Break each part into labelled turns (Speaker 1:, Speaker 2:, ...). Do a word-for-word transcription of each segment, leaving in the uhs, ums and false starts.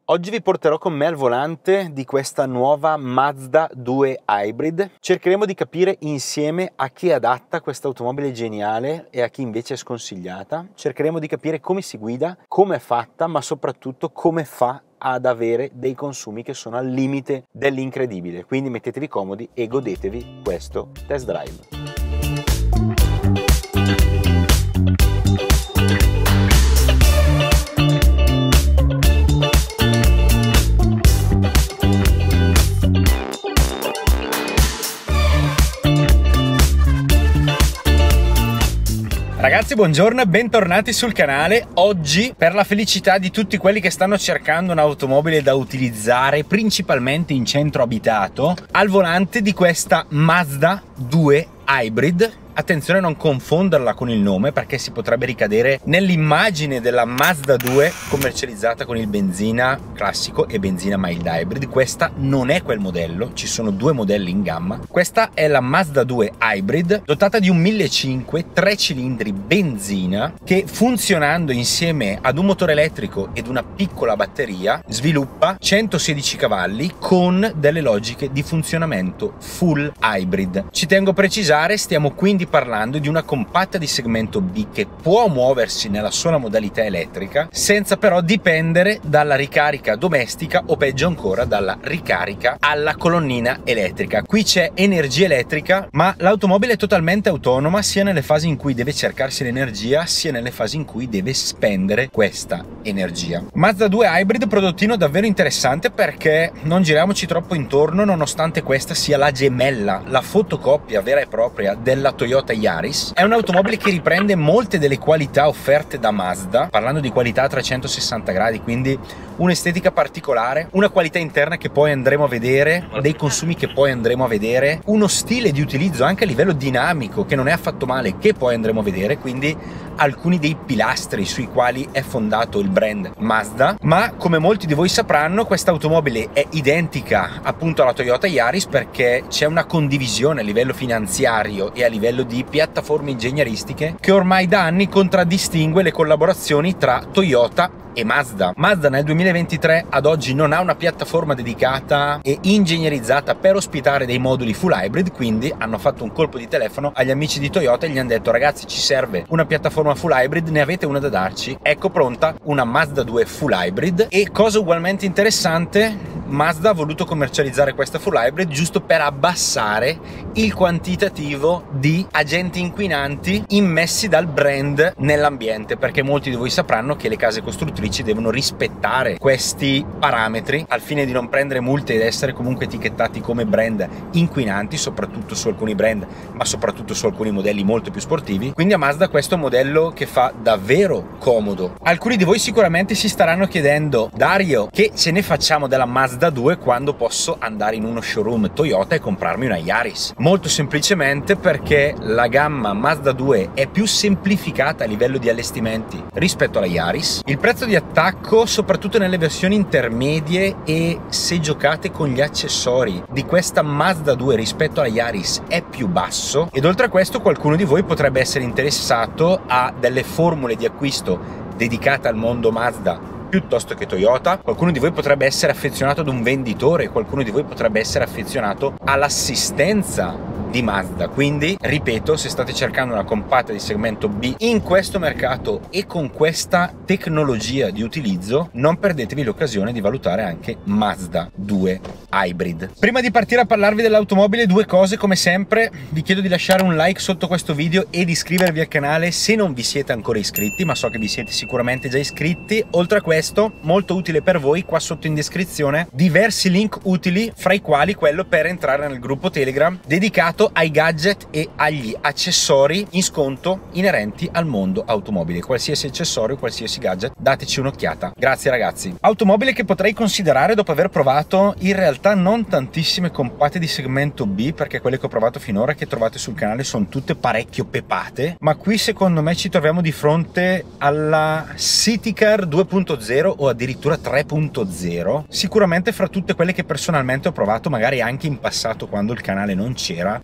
Speaker 1: Oggi vi porterò con me al volante di questa nuova Mazda due Hybrid. Cercheremo di capire insieme a chi è adatta questa automobile geniale e a chi invece è sconsigliata. Cercheremo di capire come si guida, come è fatta, ma soprattutto come fa ad avere dei consumi che sono al limite dell'incredibile. Quindi mettetevi comodi e godetevi questo test drive.
Speaker 2: Ragazzi, buongiorno e bentornati sul canale. Oggi, per la felicità di tutti quelli che stanno cercando un'automobile da utilizzare principalmente in centro abitato, al volante di questa Mazda due Hybrid. Attenzione a non confonderla con il nome, perché si potrebbe ricadere nell'immagine della Mazda due commercializzata con il benzina classico e benzina mild hybrid. Questa non è quel modello, ci sono due modelli in gamma. Questa è la Mazda due Hybrid, dotata di un millecinquecento, tre cilindri benzina, che funzionando insieme ad un motore elettrico ed una piccola batteria sviluppa centosedici cavalli con delle logiche di funzionamento full hybrid. Ci tengo a precisare, stiamo quindi parlando di una compatta di segmento B che può muoversi nella sola modalità elettrica senza però dipendere dalla ricarica domestica o peggio ancora dalla ricarica alla colonnina elettrica. Qui c'è energia elettrica, ma l'automobile è totalmente autonoma sia nelle fasi in cui deve cercarsi l'energia sia nelle fasi in cui deve spendere questa energia. Mazda due Hybrid, prodottino davvero interessante, perché non giriamoci troppo intorno, nonostante questa sia la gemella, la fotocopia vera e propria della Toyota Yaris. È un'automobile che riprende molte delle qualità offerte da Mazda, parlando di qualità a trecentosessanta gradi, quindi un'estetica particolare, una qualità interna che poi andremo a vedere, dei consumi che poi andremo a vedere, uno stile di utilizzo anche a livello dinamico che non è affatto male, che poi andremo a vedere, quindi alcuni dei pilastri sui quali è fondato il brand Mazda. Ma come molti di voi sapranno, questa automobile è identica appunto alla Toyota Yaris, perché c'è una condivisione a livello finanziario e a livello di piattaforme ingegneristiche che ormai da anni contraddistingue le collaborazioni tra Toyota e Mazda. Mazda nel duemilaventitré ad oggi non ha una piattaforma dedicata e ingegnerizzata per ospitare dei moduli full hybrid, quindi hanno fatto un colpo di telefono agli amici di Toyota e gli hanno detto: ragazzi, ci serve una piattaforma full hybrid, ne avete una da darci? Ecco pronta una Mazda due full hybrid. E cosa ugualmente interessante, Mazda ha voluto commercializzare questa full hybrid giusto per abbassare il quantitativo di agenti inquinanti immessi dal brand nell'ambiente, perché molti di voi sapranno che le case costruttrici devono rispettare questi parametri al fine di non prendere multe ed essere comunque etichettati come brand inquinanti, soprattutto su alcuni brand, ma soprattutto su alcuni modelli molto più sportivi. Quindi a Mazda questo è un modello che fa davvero comodo. Alcuni di voi sicuramente si staranno chiedendo: Dario, che ce ne facciamo della Mazda due quando posso andare in uno showroom Toyota e comprarmi una Yaris? Molto semplicemente perché la gamma Mazda due è più semplificata a livello di allestimenti rispetto alla Yaris. Il prezzo di attacco, soprattutto nelle versioni intermedie e se giocate con gli accessori, di questa Mazda due rispetto alla Yaris è più basso. Ed oltre a questo, qualcuno di voi potrebbe essere interessato a delle formule di acquisto dedicate al mondo Mazda piuttosto che Toyota. Qualcuno di voi potrebbe essere affezionato ad un venditore, qualcuno di voi potrebbe essere affezionato all'assistenza di Mazda. Quindi ripeto, se state cercando una compatta di segmento B in questo mercato e con questa tecnologia di utilizzo, non perdetevi l'occasione di valutare anche Mazda due Hybrid. Prima di partire a parlarvi dell'automobile, due cose come sempre: vi chiedo di lasciare un like sotto questo video e di iscrivervi al canale se non vi siete ancora iscritti, ma so che vi siete sicuramente già iscritti. Oltre a questo, molto utile per voi, qua sotto in descrizione diversi link utili, fra i quali quello per entrare nel gruppo Telegram dedicato ai gadget e agli accessori in sconto inerenti al mondo automobile. Qualsiasi accessorio, qualsiasi gadget, dateci un'occhiata. Grazie ragazzi. Automobile che potrei considerare dopo aver provato in realtà non tantissime compatte di segmento B, perché quelle che ho provato finora che trovate sul canale sono tutte parecchio pepate, ma qui secondo me ci troviamo di fronte alla City Car due punto zero o addirittura tre punto zero. Sicuramente fra tutte quelle che personalmente ho provato magari anche in passato quando il canale non c'era,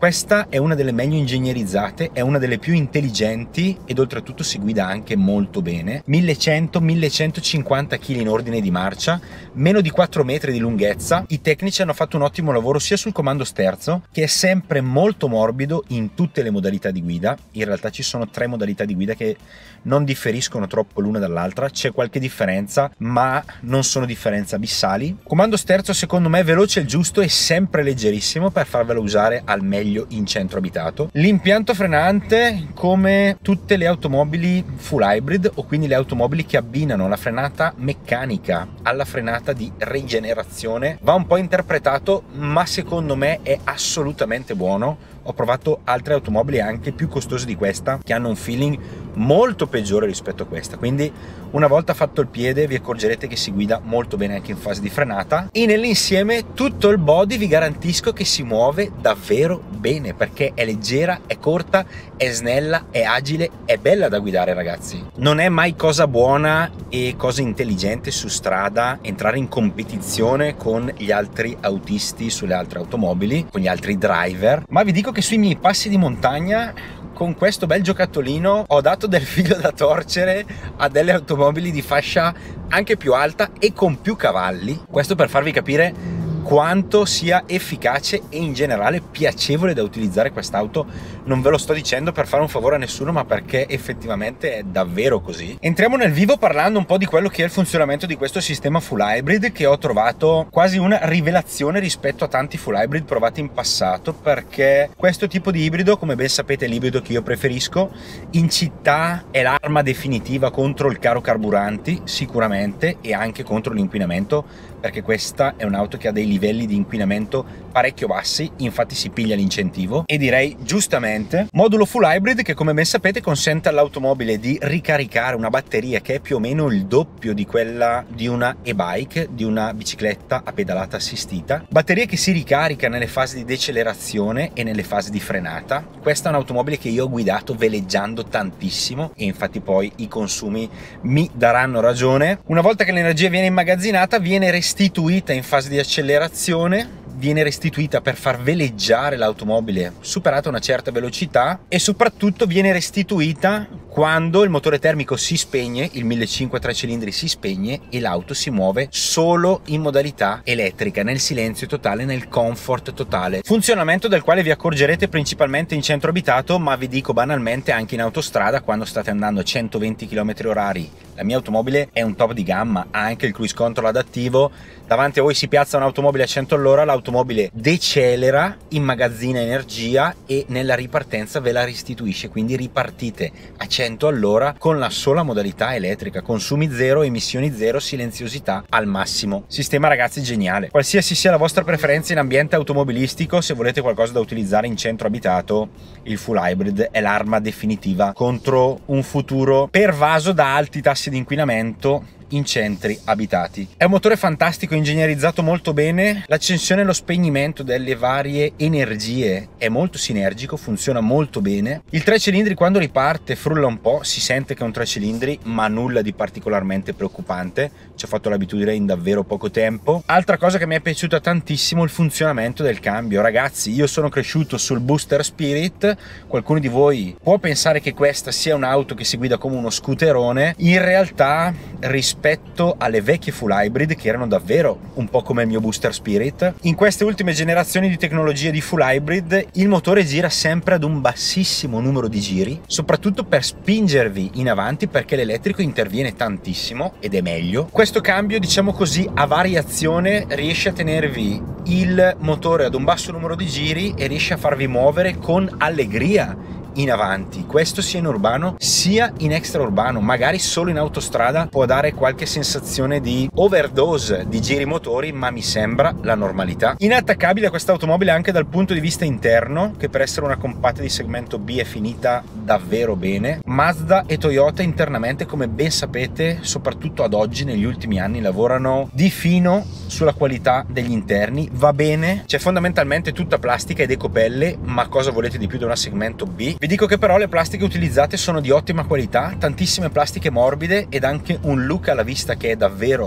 Speaker 2: Questa è una delle meglio ingegnerizzate, è una delle più intelligenti ed oltretutto si guida anche molto bene. millecento millecentocinquanta chili in ordine di marcia, meno di quattro metri di lunghezza. I tecnici hanno fatto un ottimo lavoro sia sul comando sterzo, che è sempre molto morbido in tutte le modalità di guida. In realtà ci sono tre modalità di guida che non differiscono troppo l'una dall'altra, c'è qualche differenza ma non sono differenze abissali. Comando sterzo secondo me veloce il giusto e sempre leggerissimo per farvelo usare al meglio in centro abitato. L'impianto frenante, come tutte le automobili full hybrid, o quindi le automobili che abbinano la frenata meccanica alla frenata di rigenerazione, va un po' interpretato ma secondo me è assolutamente buono. Ho provato altre automobili anche più costose di questa che hanno un feeling molto peggiore rispetto a questa, quindi una volta fatto il piede vi accorgerete che si guida molto bene anche in fase di frenata. E nell'insieme tutto il body vi garantisco che si muove davvero bene, perché è leggera, è corta, è snella, è agile, è bella da guidare ragazzi. Non è mai cosa buona e cosa intelligente su strada entrare in competizione con gli altri autisti sulle altre automobili, con gli altri driver, ma vi dico che sui miei passi di montagna con questo bel giocattolino ho dato del filo da torcere a delle automobili di fascia anche più alta e con più cavalli. Questo per farvi capire quanto sia efficace e in generale piacevole da utilizzare quest'auto. Non ve lo sto dicendo per fare un favore a nessuno, ma perché effettivamente è davvero così. Entriamo nel vivo parlando un po' di quello che è il funzionamento di questo sistema full hybrid, che ho trovato quasi una rivelazione rispetto a tanti full hybrid provati in passato, perché questo tipo di ibrido, come ben sapete è l'ibrido che io preferisco, in città è l'arma definitiva contro il caro carburanti sicuramente, e anche contro l'inquinamento, perché questa è un'auto che ha dei livelli di inquinamento parecchio bassi, infatti si piglia l'incentivo, e direi giustamente. Modulo full hybrid che, come ben sapete, consente all'automobile di ricaricare una batteria che è più o meno il doppio di quella di una e-bike, di una bicicletta a pedalata assistita, batteria che si ricarica nelle fasi di decelerazione e nelle fasi di frenata. Questa è un'automobile che io ho guidato veleggiando tantissimo e infatti poi i consumi mi daranno ragione. Una volta che l'energia viene immagazzinata viene restituita in fase di accelerazione, viene restituita per far veleggiare l'automobile superata una certa velocità, e soprattutto viene restituita quando il motore termico si spegne, il millecinquecento tre cilindri si spegne e l'auto si muove solo in modalità elettrica, nel silenzio totale, nel comfort totale. Funzionamento del quale vi accorgerete principalmente in centro abitato, ma vi dico banalmente anche in autostrada quando state andando a centoventi chilometri orari. La mia automobile è un top di gamma, ha anche il cruise control adattivo. Davanti a voi si piazza un'automobile a cento all'ora, l'automobile decelera, immagazzina energia e nella ripartenza ve la restituisce, quindi ripartite a cento all'ora con la sola modalità elettrica, consumi zero, emissioni zero, silenziosità al massimo. Sistema ragazzi geniale. Qualsiasi sia la vostra preferenza in ambiente automobilistico, se volete qualcosa da utilizzare in centro abitato, il full hybrid è l'arma definitiva contro un futuro pervaso da alti tassi di inquinamento in centri abitati. È un motore fantastico, ingegnerizzato molto bene, l'accensione e lo spegnimento delle varie energie è molto sinergico, funziona molto bene. Il tre cilindri quando riparte frulla un po', si sente che è un tre cilindri, ma nulla di particolarmente preoccupante, ci ho fatto l'abitudine in davvero poco tempo. Altra cosa che mi è piaciuta tantissimo, il funzionamento del cambio. Ragazzi, io sono cresciuto sul Booster Spirit, qualcuno di voi può pensare che questa sia un'auto che si guida come uno scooterone, in realtà rispetto rispetto alle vecchie full hybrid che erano davvero un po' come il mio Booster Spirit, in queste ultime generazioni di tecnologie di full hybrid il motore gira sempre ad un bassissimo numero di giri, soprattutto per spingervi in avanti, perché l'elettrico interviene tantissimo ed è meglio. Questo cambio, diciamo così, a variazione riesce a tenervi il motore ad un basso numero di giri e riesce a farvi muovere con allegria in avanti, questo sia in urbano sia in extraurbano. Magari solo in autostrada può dare qualche sensazione di overdose di giri motori, ma mi sembra la normalità. Inattaccabile questa automobile anche dal punto di vista interno, che per essere una compatta di segmento B è finita davvero bene. Mazda e Toyota internamente, come ben sapete, soprattutto ad oggi negli ultimi anni, lavorano di fino sulla qualità degli interni. Va bene, c'è fondamentalmente tutta plastica ed ecopelle, ma cosa volete di più da una segmento B? Vi dico che però le plastiche utilizzate sono di ottima qualità, tantissime plastiche morbide ed anche un look alla vista che è davvero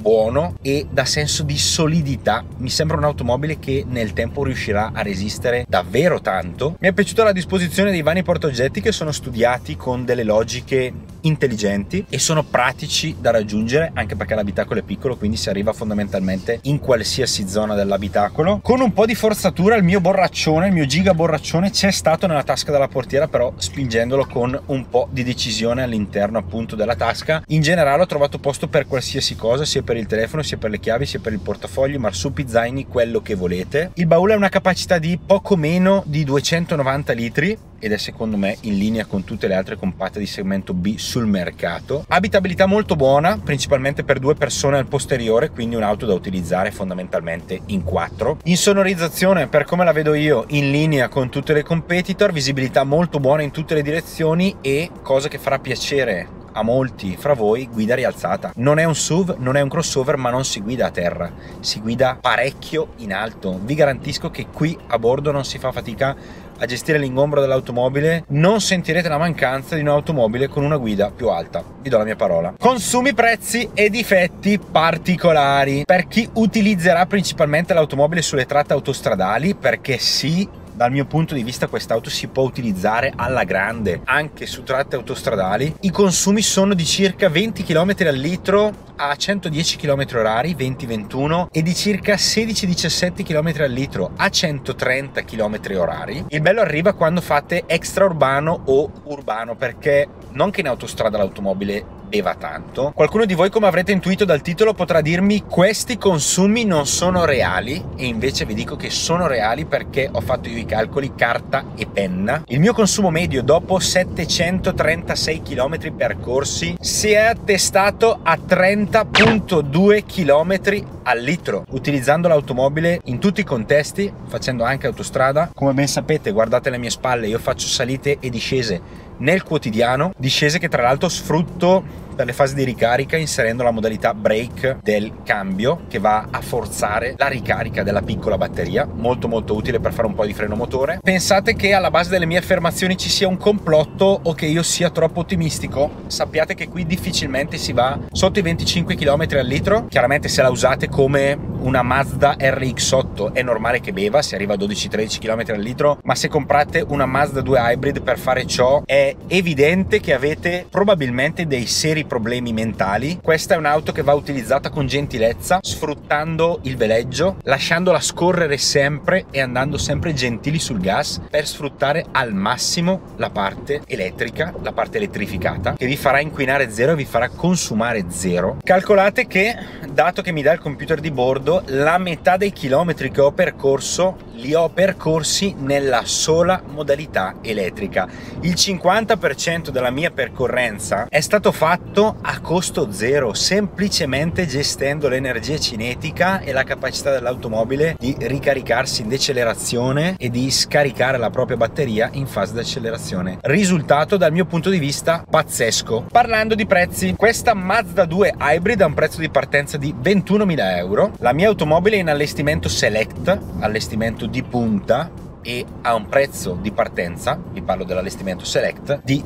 Speaker 2: buono e dà senso di solidità. Mi sembra un'automobile che nel tempo riuscirà a resistere davvero tanto. Mi è piaciuta la disposizione dei vani portaoggetti, che sono studiati con delle logiche intelligenti e sono pratici da raggiungere, anche perché l'abitacolo è piccolo, quindi si arriva fondamentalmente in qualsiasi zona dell'abitacolo. Con un po' di forzatura il mio borraccione, il mio giga borraccione c'è stato nella tasca della portiera, però spingendolo con un po' di decisione all'interno appunto della tasca. In generale ho trovato posto per qualsiasi cosa, sia per il telefono, sia per le chiavi, sia per il portafogli, marsupi, zaini, quello che volete. Il baule ha una capacità di poco meno di duecentonovanta litri ed è secondo me in linea con tutte le altre compatte di segmento B sul mercato. Abitabilità molto buona, principalmente per due persone al posteriore, quindi un'auto da utilizzare fondamentalmente in quattro. Insonorizzazione, per come la vedo io, in linea con tutte le competitor, visibilità molto buona in tutte le direzioni e, cosa che farà piacere a molti fra voi, guida rialzata. Non è un S U V, non è un crossover, ma non si guida a terra, si guida parecchio in alto. Vi garantisco che qui a bordo non si fa fatica a gestire l'ingombro dell'automobile, non sentirete la mancanza di un'automobile con una guida più alta, vi do la mia parola. Consumi, prezzi e difetti particolari per chi utilizzerà principalmente l'automobile sulle tratte autostradali, perché sì, dal mio punto di vista quest'auto si può utilizzare alla grande anche su tratte autostradali. I consumi sono di circa venti chilometri al litro a centodieci chilometri orari, venti ventuno, e di circa sedici diciassette chilometri al litro a centotrenta chilometri orari. Il bello arriva quando fate extraurbano o urbano, perché non che in autostrada l'automobile beva tanto. Qualcuno di voi, come avrete intuito dal titolo, potrà dirmi questi consumi non sono reali, e invece vi dico che sono reali perché ho fatto io i calcoli carta e penna. Il mio consumo medio dopo settecentotrentasei chilometri percorsi si è attestato a trenta virgola due chilometri al litro, utilizzando l'automobile in tutti i contesti, facendo anche autostrada. Come ben sapete, guardate le mie spalle, io faccio salite e discese nel quotidiano, discese che tra l'altro sfrutto per le fasi di ricarica, inserendo la modalità brake del cambio che va a forzare la ricarica della piccola batteria, molto molto utile per fare un po' di freno motore. Pensate che alla base delle mie affermazioni ci sia un complotto o che io sia troppo ottimistico? Sappiate che qui difficilmente si va sotto i venticinque chilometri al litro. Chiaramente se la usate come una Mazda R X otto è normale che beva, si arriva a dodici tredici chilometri al litro, ma se comprate una Mazda due Hybrid per fare ciò è evidente che avete probabilmente dei seri problemi mentali. Questa è un'auto che va utilizzata con gentilezza, sfruttando il veleggio, lasciandola scorrere sempre e andando sempre gentili sul gas per sfruttare al massimo la parte elettrica, la parte elettrificata, che vi farà inquinare zero e vi farà consumare zero. Calcolate che, dato che mi dà il computer di bordo, la metà dei chilometri che ho percorso li ho percorsi nella sola modalità elettrica. Il cinquanta per cento della mia percorrenza è stato fatto a costo zero, semplicemente gestendo l'energia cinetica e la capacità dell'automobile di ricaricarsi in decelerazione e di scaricare la propria batteria in fase di accelerazione. Risultato, dal mio punto di vista, pazzesco. Parlando di prezzi, questa Mazda due Hybrid ha un prezzo di partenza di ventunomila euro. La mia automobile è in allestimento Select, allestimento di punta, e ha un prezzo di partenza, vi parlo dell'allestimento Select, di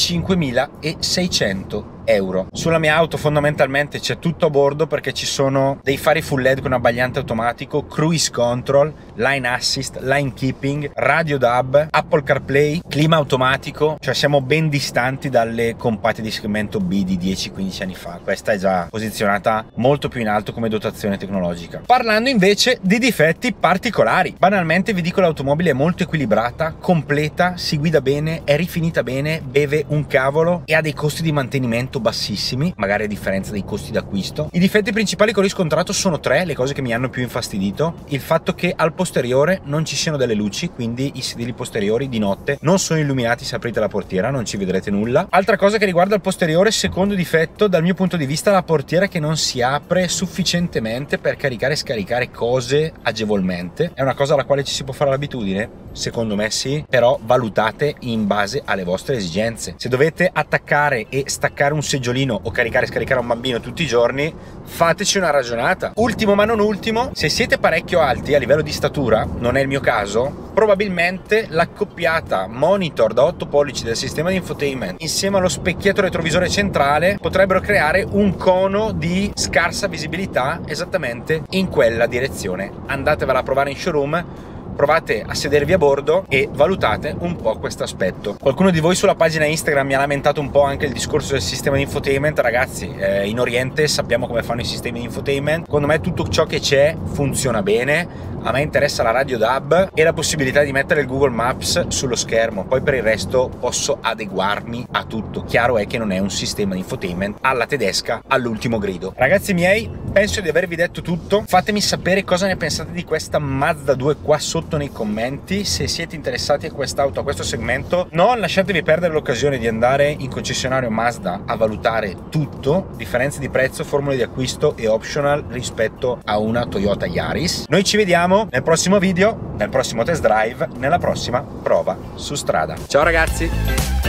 Speaker 2: venticinquemilaseicento euro. Sulla mia auto fondamentalmente c'è tutto a bordo, perché ci sono dei fari full L E D con abbagliante automatico, cruise control, line assist, line keeping, radio D A B, Apple CarPlay, clima automatico, cioè siamo ben distanti dalle compatte di segmento B di dieci quindici anni fa. Questa è già posizionata molto più in alto come dotazione tecnologica. Parlando invece di difetti particolari, banalmente vi dico l'automobile è molto equilibrata, completa, si guida bene, è rifinita bene, beve un cavolo e ha dei costi di mantenimento bassissimi, magari a differenza dei costi d'acquisto. I difetti principali che ho riscontrato sono tre, le cose che mi hanno più infastidito: il fatto che al posteriore non ci siano delle luci, quindi i sedili posteriori di notte non sono illuminati, se aprite la portiera non ci vedrete nulla. Altra cosa che riguarda il posteriore, secondo difetto dal mio punto di vista, la portiera che non si apre sufficientemente per caricare e scaricare cose agevolmente. È una cosa alla quale ci si può fare l'abitudine? Secondo me sì, però valutate in base alle vostre esigenze. Se dovete attaccare e staccare un seggiolino o caricare e scaricare un bambino tutti i giorni, fateci una ragionata. Ultimo ma non ultimo, se siete parecchio alti a livello di statura, non è il mio caso, probabilmente l'accoppiata monitor da otto pollici del sistema di infotainment insieme allo specchietto retrovisore centrale potrebbero creare un cono di scarsa visibilità esattamente in quella direzione. Andatevela a provare in showroom, provate a sedervi a bordo e valutate un po' questo aspetto. Qualcuno di voi sulla pagina Instagram mi ha lamentato un po' anche il discorso del sistema di infotainment. Ragazzi, eh, in Oriente sappiamo come fanno i sistemi di infotainment. Secondo me tutto ciò che c'è funziona bene. A me interessa la radio D A B e la possibilità di mettere il Google Maps sullo schermo, poi per il resto posso adeguarmi a tutto. Chiaro è che non è un sistema di infotainment alla tedesca, all'ultimo grido. Ragazzi miei, penso di avervi detto tutto. Fatemi sapere cosa ne pensate di questa Mazda due qua sotto nei commenti. Se siete interessati a quest'auto, a questo segmento, non lasciatevi perdere l'occasione di andare in concessionario Mazda a valutare tutto, differenze di prezzo, formule di acquisto e optional rispetto a una Toyota Yaris. Noi ci vediamo nel prossimo video, nel prossimo test drive, nella prossima prova su strada. Ciao ragazzi!